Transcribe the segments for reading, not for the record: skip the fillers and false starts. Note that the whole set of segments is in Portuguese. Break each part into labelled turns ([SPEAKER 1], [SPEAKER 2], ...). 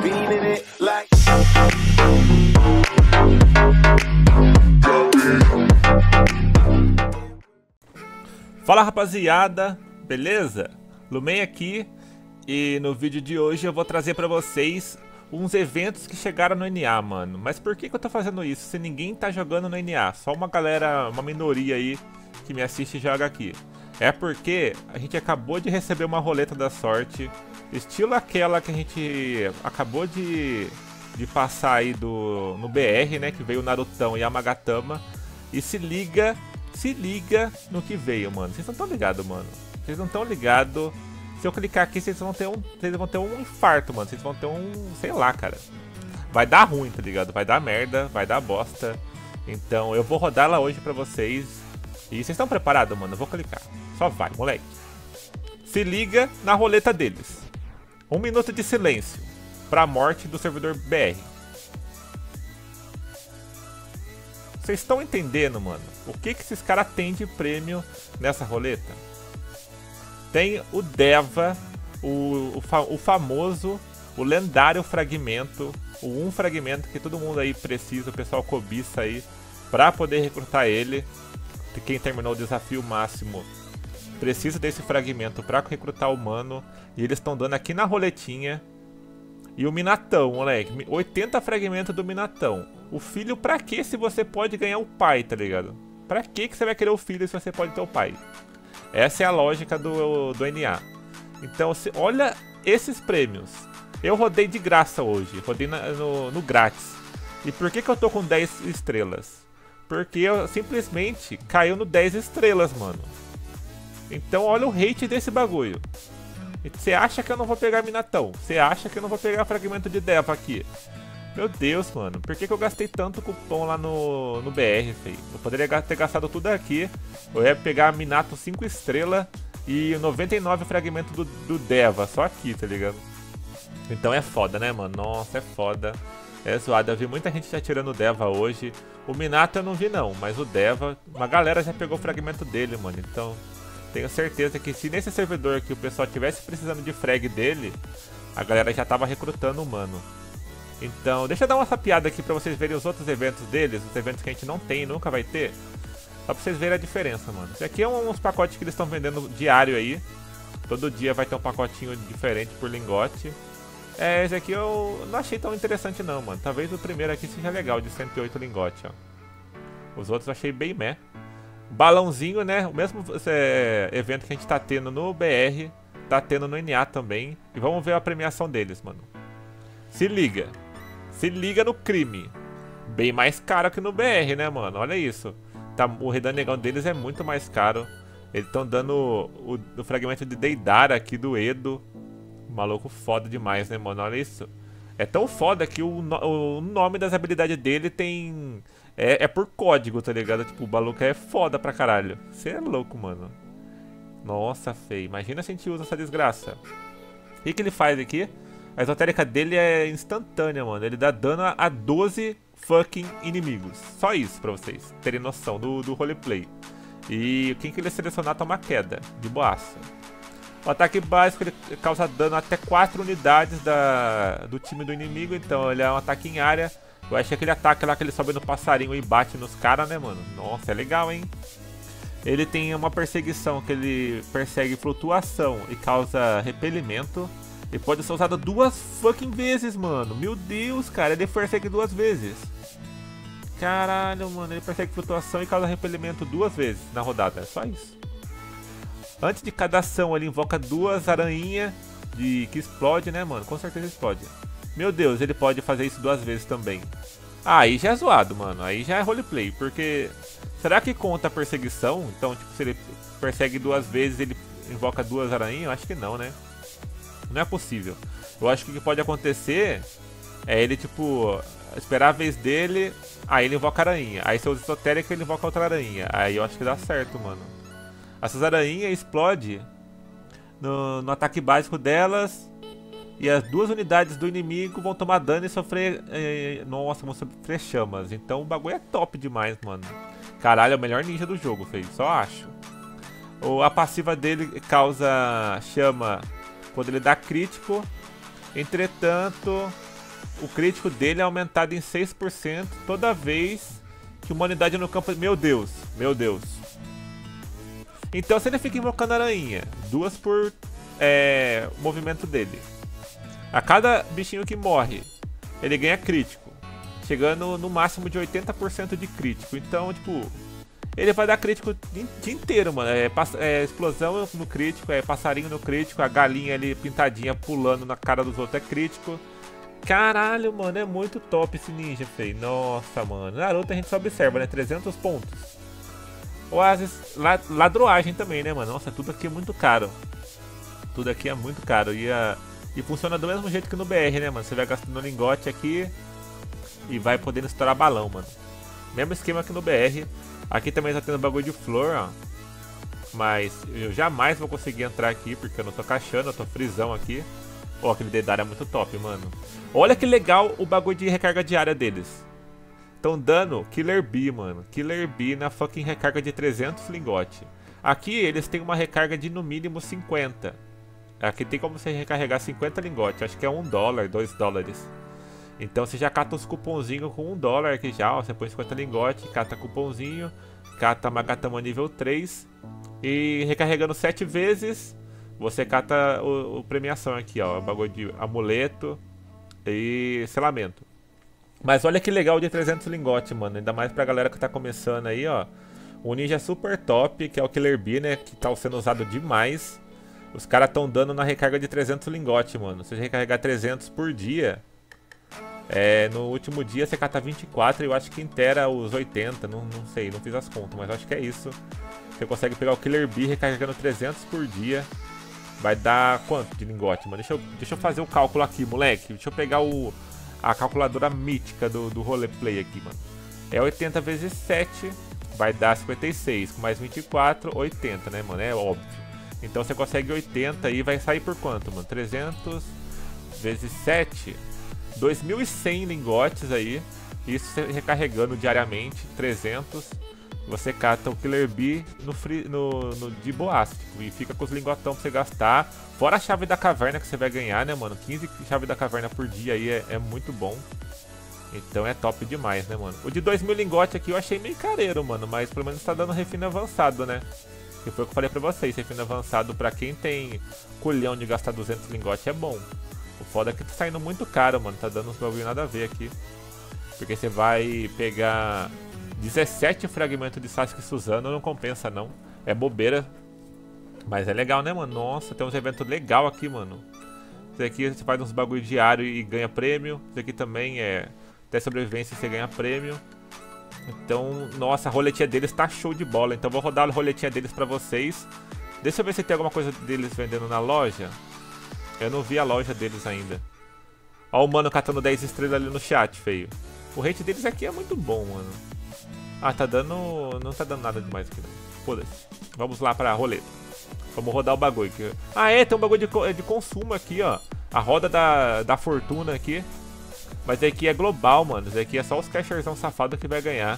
[SPEAKER 1] beaming it like.
[SPEAKER 2] Fala rapaziada, beleza? Lumei aqui e no vídeo de hoje eu vou trazer pra vocês uns eventos que chegaram no NA, mano. Mas por que eu tô fazendo isso se ninguém tá jogando no NA? Só uma galera, uma minoria aí que me assiste e joga aqui. É porque a gente acabou de receber uma roleta da sorte, estilo aquela que a gente acabou de passar aí no BR, né? Que veio o Narutão e a Magatama. E se liga no que veio, mano. Vocês não estão ligados, mano. Vocês não estão ligados. Se eu clicar aqui, vocês vão ter um infarto, mano. Vocês vão ter um, sei lá, cara. Vai dar ruim, tá ligado? Vai dar merda, vai dar bosta. Então eu vou rodar ela hoje pra vocês. E vocês estão preparados, mano? Eu vou clicar. Só vai, moleque. Se liga na roleta deles. 1 minuto de silêncio pra morte do servidor BR. Vocês estão entendendo, mano? O que esses caras têm de prêmio nessa roleta? Tem o Deva, o famoso, o lendário fragmento, o 1 fragmento que todo mundo aí precisa, o pessoal cobiça aí, pra poder recrutar ele. Quem terminou o desafio máximo precisa desse fragmento pra recrutar o mano. E eles estão dando aqui na roletinha. E o Minatão, moleque, 80 fragmentos do Minatão. O filho pra quê se você pode ganhar o pai, tá ligado? Pra que você vai querer o filho se você pode ter o pai? Essa é a lógica do NA. Então, olha esses prêmios. Eu rodei de graça hoje, rodei no grátis. E por que eu tô com 10 estrelas? Porque eu simplesmente caiu no 10 estrelas, mano. Então olha o hate desse bagulho. Você acha que eu não vou pegar Minatão? Você acha que eu não vou pegar fragmento de Deva aqui? Meu Deus, mano. Por que eu gastei tanto cupom lá no BR, feio? Eu poderia ter gastado tudo aqui. Eu ia pegar Minato 5 estrelas e 99 fragmentos do Deva. Só aqui, tá ligado? Então é foda, né, mano? Nossa, é foda. É zoado. Eu vi muita gente já tirando o Deva hoje. O Minato eu não vi, não. Mas o Deva, uma galera já pegou o fragmento dele, mano. Então, tenho certeza que se nesse servidor aqui o pessoal tivesse precisando de frag dele, a galera já tava recrutando o mano. Então, deixa eu dar uma sapiada aqui pra vocês verem os outros eventos deles, os eventos que a gente não tem e nunca vai ter. Só pra vocês verem a diferença, mano. Esse aqui é uns pacotes que eles estão vendendo diário aí. Todo dia vai ter um pacotinho diferente por lingote. Esse aqui eu não achei tão interessante não, mano. Talvez o primeiro aqui seja legal, de 108 lingotes, ó. Os outros eu achei bem meh. Balãozinho, né? O mesmo evento que a gente tá tendo no BR, tá tendo no NA também. E vamos ver a premiação deles, mano. Se liga. Se liga no crime. Bem mais caro que no BR, né, mano? Olha isso. Tá, o Redanegão deles é muito mais caro. Eles estão dando o fragmento de Deidara aqui do Edo. Maluco foda demais, né, mano? Olha isso. É tão foda que o nome das habilidades dele tem... É por código, tá ligado? Tipo, o maluco é foda pra caralho. Você é louco, mano. Nossa, feio. Imagina se a gente usa essa desgraça. O que ele faz aqui? A esotérica dele é instantânea, mano. Ele dá dano a 12 fucking inimigos. Só isso pra vocês terem noção do roleplay. E quem que ele selecionar toma queda. De boaça. O ataque básico ele causa dano até 4 unidades do time do inimigo. Então ele é um ataque em área. Eu acho que aquele ataque lá que ele sobe no passarinho e bate nos caras, né, mano? Nossa, é legal, hein? Ele tem uma perseguição que ele persegue flutuação e causa repelimento. E pode ser usado 2 fucking vezes, mano. Meu Deus, cara, ele persegue 2 vezes. Caralho, mano, ele persegue flutuação e causa repelimento 2 vezes na rodada. É só isso. Antes de cada ação, ele invoca 2 aranhinhas que explode, né, mano? Com certeza explode. Meu Deus, ele pode fazer isso 2 vezes também. Ah, aí já é zoado, mano. Aí já é roleplay, porque... Será que conta a perseguição? Então, tipo, se ele persegue 2 vezes, ele invoca 2 aranhinhas? Eu acho que não, né? Não é possível. Eu acho que o que pode acontecer é ele, tipo, esperar a vez dele, aí ele invoca a aranha. Aí se eu usa esotérica, ele invoca outra aranha. Aí eu acho que dá certo, mano. Essas aranhas explodem no ataque básico delas. E as 2 unidades do inimigo vão tomar dano e sofrer... nossa, vão sofrer chamas. Então o bagulho é top demais, mano. Caralho, é o melhor ninja do jogo, feio. Só acho. A passiva dele causa chama quando ele dá crítico. Entretanto, o crítico dele é aumentado em 6% toda vez que uma unidade no campo... Meu Deus, meu Deus. Então se ele fica invocando aranha, 2 por movimento dele. A cada bichinho que morre, ele ganha crítico, chegando no máximo de 80% de crítico. Então, tipo, ele vai dar crítico o dia inteiro, mano. Explosão no crítico, passarinho no crítico, a galinha ali pintadinha pulando na cara dos outros é crítico. Caralho, mano, é muito top esse ninja, feio. Nossa, mano. Naruto a gente só observa, né? 300 pontos. Oasis, ladroagem também, né, mano? Nossa, tudo aqui é muito caro. Tudo aqui é muito caro. E funciona do mesmo jeito que no BR, né, mano? Você vai gastando lingote aqui e vai podendo estourar balão, mano. Mesmo esquema que no BR. Aqui também tá tendo bagulho de flor, ó. Mas eu jamais vou conseguir entrar aqui porque eu não tô caixando, eu tô frisão aqui. Ó, aquele Dedara é muito top, mano. Olha que legal o bagulho de recarga diária deles. Estão dando Killer Bee, mano. Killer Bee na fucking recarga de 300 lingote. Aqui eles têm uma recarga de no mínimo 50. Aqui tem como você recarregar 50 lingotes. Acho que é $1, $2. Então você já cata os cupomzinhos com $1 aqui já. Ó, você põe 50 lingotes, cata cupomzinho, cata Magatama nível 3. E recarregando 7 vezes, você cata o premiação aqui, ó. O bagulho de amuleto e selamento. Mas olha que legal de 300 lingotes, mano. Ainda mais pra galera que tá começando aí, ó. O ninja super top, que é o Killer Bee, né? Que tá sendo usado demais. Os caras tão dando na recarga de 300 lingotes, mano. Se você recarregar 300 por dia, no último dia você cata 24 e eu acho que inteira os 80. Não sei, não fiz as contas, mas acho que é isso. Você consegue pegar o Killer Bee recarregando 300 por dia. Vai dar quanto de lingote, mano? Deixa eu fazer o cálculo aqui, moleque. Deixa eu pegar a calculadora mítica do roleplay aqui, mano. É 80 vezes 7, vai dar 56. Com mais 24, 80, né, mano? É óbvio. Então você consegue 80 e vai sair por quanto, mano? 300 vezes 7, 2.100 lingotes aí. Isso você recarregando diariamente, 300. Você cata o Killer Bee no de boástico e fica com os lingotão pra você gastar. Fora a chave da caverna que você vai ganhar, né, mano? 15 chaves da caverna por dia aí é muito bom. Então é top demais, né, mano? O de 2.000 lingotes aqui eu achei meio careiro, mano. Mas pelo menos tá dando refino avançado, né? Que foi o que eu falei pra vocês. Refino avançado pra quem tem culhão de gastar 200 lingotes é bom. O foda é que tá saindo muito caro, mano. Tá dando uns bagulho nada a ver aqui. Porque você vai pegar 17 fragmentos de Sasuke Suzano, não compensa não. É bobeira. Mas é legal, né, mano? Nossa, tem uns eventos legais aqui, mano. Esse aqui você faz uns bagulho diário e ganha prêmio. Esse aqui também é até sobrevivência e você ganha prêmio. Então, nossa, a roletinha deles tá show de bola. Então vou rodar a roletinha deles pra vocês. Deixa eu ver se tem alguma coisa deles vendendo na loja. Eu não vi a loja deles ainda. Ó o mano catando 10 estrelas ali no chat, feio. O rate deles aqui é muito bom, mano. Ah, tá dando... não tá dando nada demais aqui, não. Foda-se. Vamos lá pra roleta. Vamos rodar o bagulho aqui. Ah, tem um bagulho de consumo aqui, ó. A roda da fortuna aqui. Mas aqui é global, mano. Isso aqui é só os casherzão safado que vai ganhar.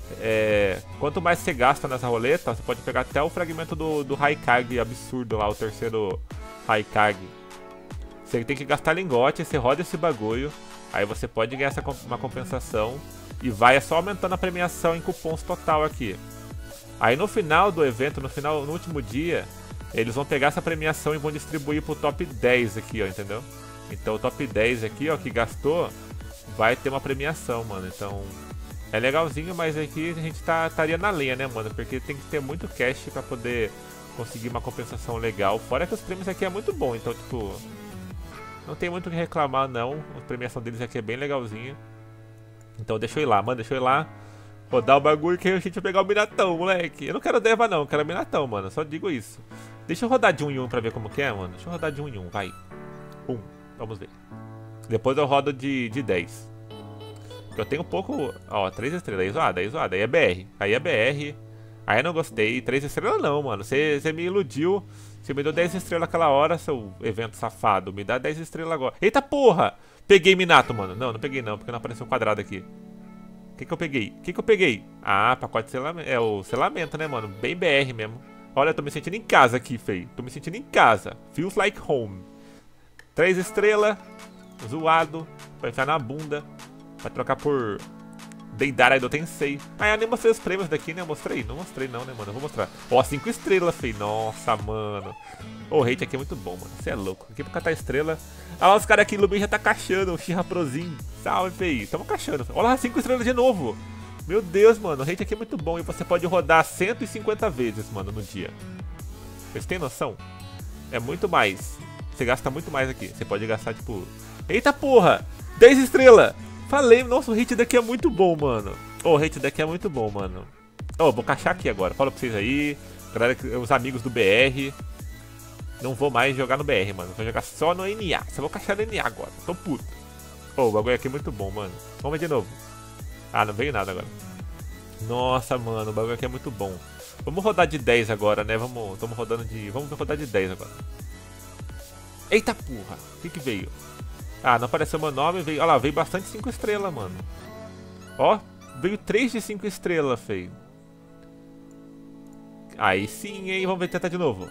[SPEAKER 2] Quanto mais você gasta nessa roleta, você pode pegar até o fragmento do Haikage absurdo lá, o terceiro Haikage. Você tem que gastar lingote, você roda esse bagulho. Aí você pode ganhar uma compensação. E vai só aumentando a premiação em cupons total aqui. Aí no final do evento, no último dia, eles vão pegar essa premiação e vão distribuir pro top 10 aqui, ó, entendeu? Então o top 10 aqui, ó, que gastou, vai ter uma premiação, mano. Então é legalzinho, mas aqui a gente estaria na lenha, né, mano? Porque tem que ter muito cash pra poder conseguir uma compensação legal. Fora que os prêmios aqui é muito bom, então, tipo, não tem muito o que reclamar, não. A premiação deles aqui é bem legalzinha. Então deixa eu ir lá, mano, deixa eu ir lá rodar o bagulho que a gente vai pegar o Minatão, moleque. Eu não quero Deva não, eu quero Minatão, mano, só digo isso. Deixa eu rodar de 1 em 1 pra ver como que é, mano. Deixa eu rodar de 1 em 1, vai. Vamos ver. Depois eu rodo de 10. Porque eu tenho pouco... Ó, 3 estrelas, aí zoada, aí é BR. Aí é BR. Aí eu não gostei, 3 estrelas não, mano. Você me iludiu. Você me deu 10 estrelas naquela hora, seu evento safado. Me dá 10 estrelas agora. Eita porra! Peguei Minato, mano. Não peguei não, porque não apareceu um quadrado aqui. O que eu peguei? Ah, pacote de selamento. É o selamento, né, mano? Bem BR mesmo. Olha, eu tô me sentindo em casa aqui, feio. Tô me sentindo em casa. Feels like home. 3 estrelas. Zoado. pra enfiar na bunda. Pra trocar por Deidara do Tensei. Ah, eu nem mostrei os prêmios daqui, né? Eu mostrei? Não mostrei não, né, mano? Eu vou mostrar. Ó, 5 estrelas, fei. Nossa, mano. O hate aqui é muito bom, mano. Você é louco. Aqui pra catar estrela. Ah lá, os caras aqui, Lubin já tá caixando. O Shinra Prozinho. Salve, fei. Tamo caixando. Olha lá, 5 estrelas de novo. Meu Deus, mano. O hate aqui é muito bom. E você pode rodar 150 vezes, mano, no dia. Vocês têm noção? É muito mais. Você gasta muito mais aqui. Você pode gastar, tipo... Eita porra! 10 estrelas! Falei, nossa, o hate daqui é muito bom, mano. O hate daqui é muito bom, mano. Vou caixar aqui agora. Fala pra vocês aí. Galera, os amigos do BR. Não vou mais jogar no BR, mano. Vou jogar só no NA. Só vou caixar no NA agora. Tô puto. O bagulho aqui é muito bom, mano. Vamos ver de novo. Ah, não veio nada agora. Nossa, mano, o bagulho aqui é muito bom. Vamos rodar de 10 agora, né? Vamos rodando de... Vamos rodar de 10 agora. Eita porra. O que veio? Ah, não apareceu meu nome, veio... Olha lá, veio bastante 5 estrelas, mano. Ó, veio 3 de 5 estrelas, feio. Aí sim, hein? Vamos ver, tentar de novo.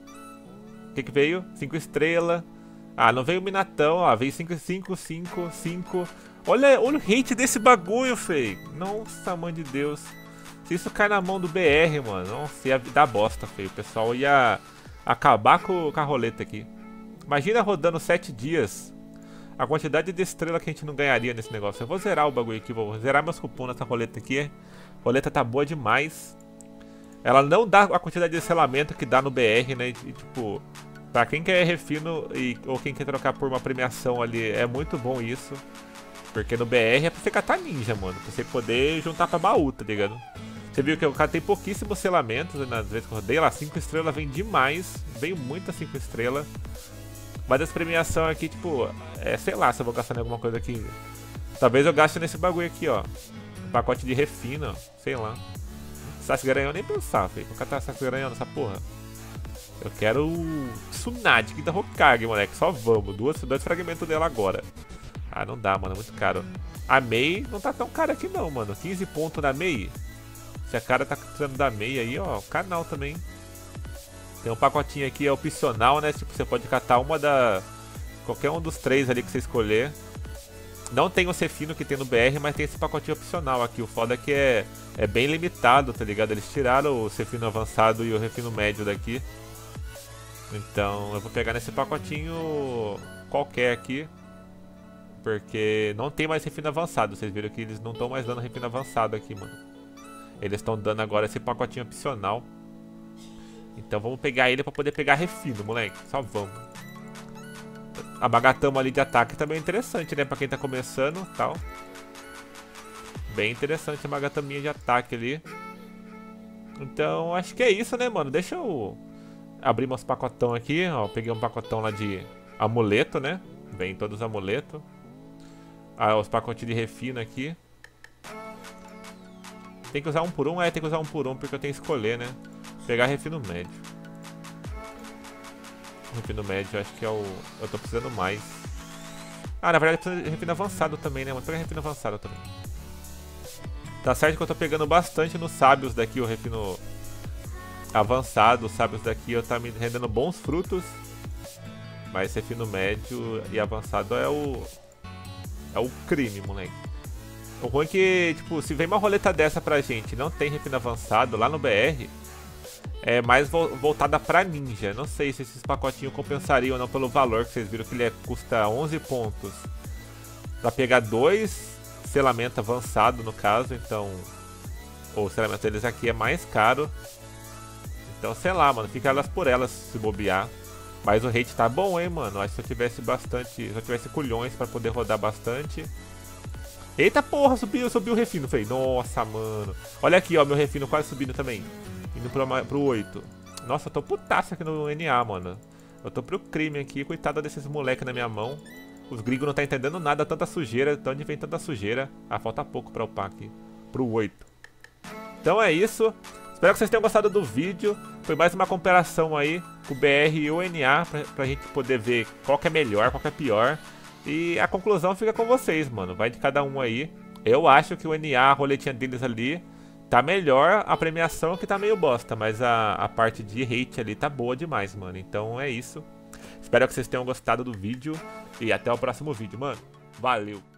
[SPEAKER 2] O que veio? 5 estrelas. Ah, não veio o Minatão, ó. Veio 5, 5, 5, 5. Olha o hate desse bagulho, feio. Nossa, mãe de Deus. Se isso cai na mão do BR, mano. Nossa, ia dar bosta, feio. O pessoal ia acabar com a roleta aqui. Imagina rodando 7 dias. A quantidade de estrela que a gente não ganharia nesse negócio. Eu vou zerar o bagulho aqui, vou zerar meus cupons nessa roleta aqui. A roleta tá boa demais. Ela não dá a quantidade de selamento que dá no BR, né? E, tipo, pra quem quer refino ou quem quer trocar por uma premiação ali, é muito bom isso. Porque no BR é pra você catar ninja, mano. Pra você poder juntar pra baú, tá ligado? Você viu que o cara tem pouquíssimos selamentos, nas vezes que eu rodei lá, 5 estrelas vem demais. Veio muita 5 estrelas. Mas as premiações aqui, tipo, sei lá se eu vou gastar em alguma coisa aqui. Talvez eu gaste nesse bagulho aqui, ó. Pacote de refino, sei lá. Sasuke Garanhão nem pensar, filho. Vou catar Sasuke Garanhão nessa porra. Eu quero o Tsunade da Hokage, moleque. Só vamos. Dois fragmentos dela agora. Ah, não dá, mano. É muito caro. A Mei não tá tão cara aqui não, mano. 15 pontos na Mei. Se a cara tá precisando da Mei aí, ó. O canal também. Tem um pacotinho aqui, é opcional, né? Tipo, você pode catar qualquer um dos 3 ali que você escolher. Não tem o Cefino que tem no BR, mas tem esse pacotinho opcional aqui. O foda é que é bem limitado, tá ligado? Eles tiraram o Cefino avançado e o refino médio daqui. Então eu vou pegar nesse pacotinho qualquer aqui. Porque não tem mais refino avançado. Vocês viram que eles não estão mais dando refino avançado aqui, mano. Eles estão dando agora esse pacotinho opcional. Então vamos pegar ele pra poder pegar refino, moleque. Só vamos. A Bagatama ali de ataque também é interessante, né? Pra quem tá começando e tal. Bem interessante a Bagataminha de ataque ali. Então acho que é isso, né, mano? Deixa eu abrir meus pacotão aqui. Ó, peguei um pacotão lá de amuleto, né? Vem todos os amuletos. Ah, os pacotinhos de refino aqui. Tem que usar um por um? Tem que usar um por um porque eu tenho que escolher, né? Pegar refino médio. Refino médio acho que é o... Eu tô precisando mais. Ah, na verdade eu preciso de refino avançado também, né? Vou pegar refino avançado também. Tá certo que eu tô pegando bastante nos sábios daqui, o refino avançado. Os sábios daqui eu tá me rendendo bons frutos. Mas refino médio e avançado é o crime, moleque. O ruim é que, tipo, se vem uma roleta dessa pra gente e não tem refino avançado lá no BR, é mais voltada pra ninja. Não sei se esses pacotinhos compensariam ou não pelo valor, que vocês viram que ele custa 11 pontos pra pegar 2 selamentos avançados, no caso. Então, o selamento deles aqui é mais caro. Então, sei lá, mano, fica elas por elas se bobear. Mas o hate tá bom, hein, mano. Acho que se eu tivesse bastante, se eu tivesse culhões pra poder rodar bastante. Eita porra, subiu o refino, feio. Nossa, mano. Olha aqui, ó, meu refino quase subindo também. Indo pro 8. Nossa, eu tô putaço aqui no NA, mano. Eu tô pro crime aqui. Coitado desses moleques na minha mão. Os gringos não tá entendendo nada, tanta sujeira. De onde vem tanta sujeira? Ah, falta pouco pra upar aqui. Pro 8. Então é isso. Espero que vocês tenham gostado do vídeo. Foi mais uma comparação aí com o BR e o NA pra gente poder ver qual que é melhor, qual que é pior. E a conclusão fica com vocês, mano. Vai de cada um aí. Eu acho que o NA, a roletinha deles ali, tá melhor. A premiação que tá meio bosta, mas a parte de hate ali tá boa demais, mano. Então é isso. Espero que vocês tenham gostado do vídeo. E até o próximo vídeo, mano. Valeu!